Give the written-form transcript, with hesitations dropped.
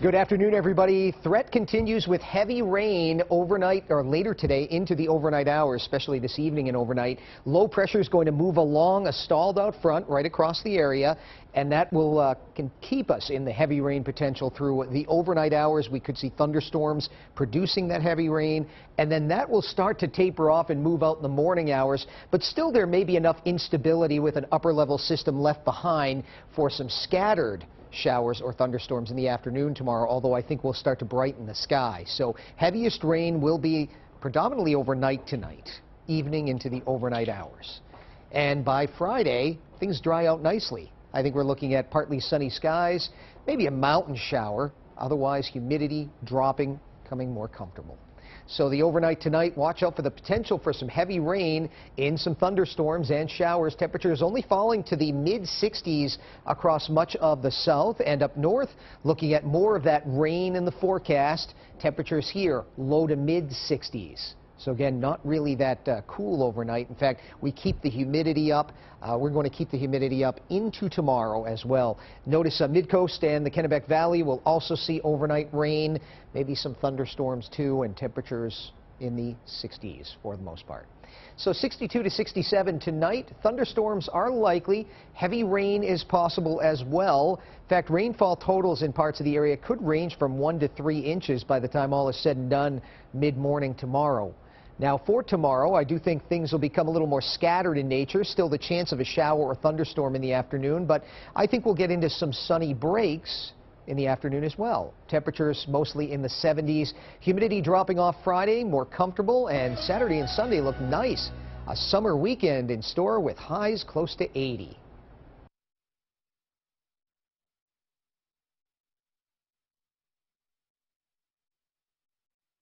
Good afternoon, everybody. Threat continues with heavy rain overnight or later today into the overnight hours, especially this evening and overnight. Low pressure is going to move along a stalled out front right across the area, and that will can keep us in the heavy rain potential through the overnight hours. We could see thunderstorms producing that heavy rain, and then that will start to taper off and move out in the morning hours. But still, there may be enough instability with an upper level system left behind for some scattered showers or thunderstorms in the afternoon tomorrow, although I think we'll start to brighten the sky. So heaviest rain will be predominantly overnight tonight, evening into the overnight hours. And by Friday, things dry out nicely. I think we're looking at partly sunny skies, maybe a mountain shower, otherwise humidity dropping, becoming more comfortable. So the overnight tonight, watch out for the potential for some heavy rain in some thunderstorms and showers. Temperatures only falling to the mid-60s across much of the south, and up north looking at more of that rain in the forecast. Temperatures here low to mid-60s. So again, not really that cool overnight. In fact, we keep the humidity up. We're going to keep the humidity up into tomorrow as well. Notice Mid-Coast and the Kennebec Valley will also see overnight rain, maybe some thunderstorms too, and temperatures in the 60s for the most part. So 62 to 67 tonight. Thunderstorms are likely. Heavy rain is possible as well. In fact, rainfall totals in parts of the area could range from 1 to 3 inches by the time all is said and done mid-morning tomorrow. Now, for tomorrow, I do think things will become a little more scattered in nature. Still the chance of a shower or thunderstorm in the afternoon, but I think we'll get into some sunny breaks in the afternoon as well. Temperatures mostly in the 70s. Humidity dropping off Friday, more comfortable, and Saturday and Sunday look nice. A summer weekend in store with highs close to 80.